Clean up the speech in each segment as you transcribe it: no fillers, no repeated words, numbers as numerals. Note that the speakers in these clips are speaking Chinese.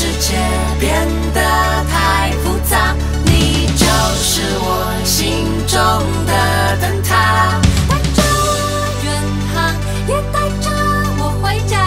世界变得太复杂，你就是我心中的灯塔，带着我远航，也带着我回家。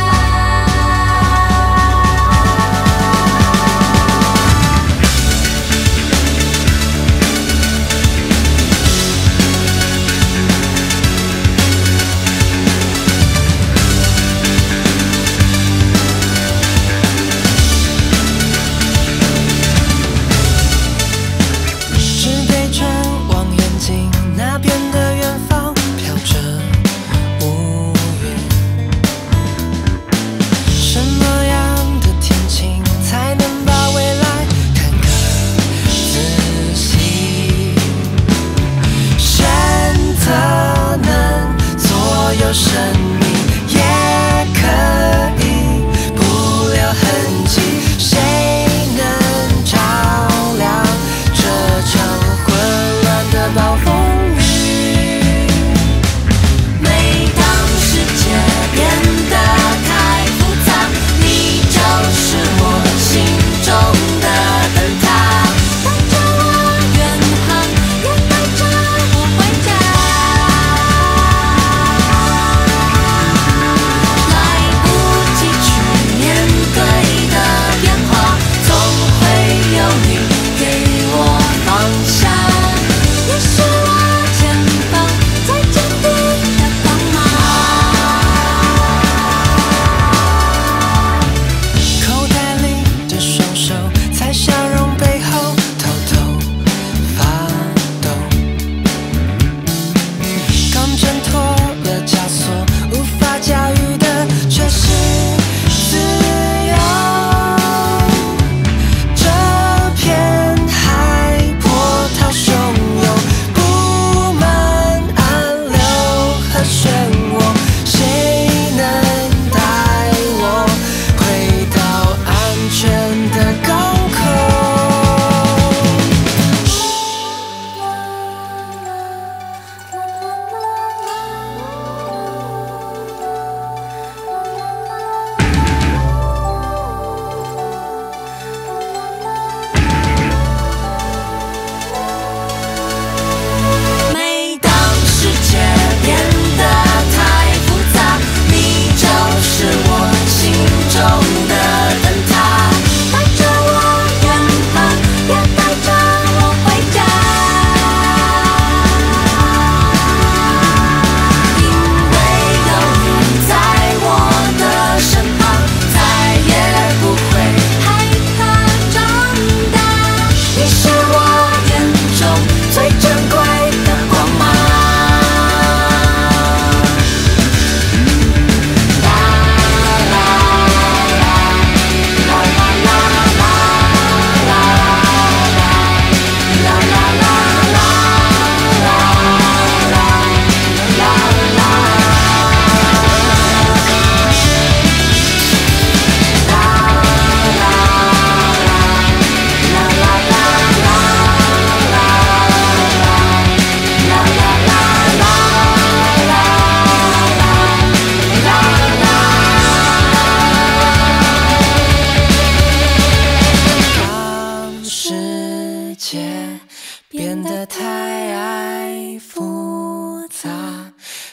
生命也可以不留痕迹，谁能照亮这场混乱的暴风雨？每当世界变得太复杂，你就是我心中的灯塔，带着我远航，也带着我回家。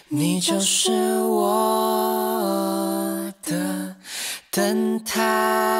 就是我的灯塔。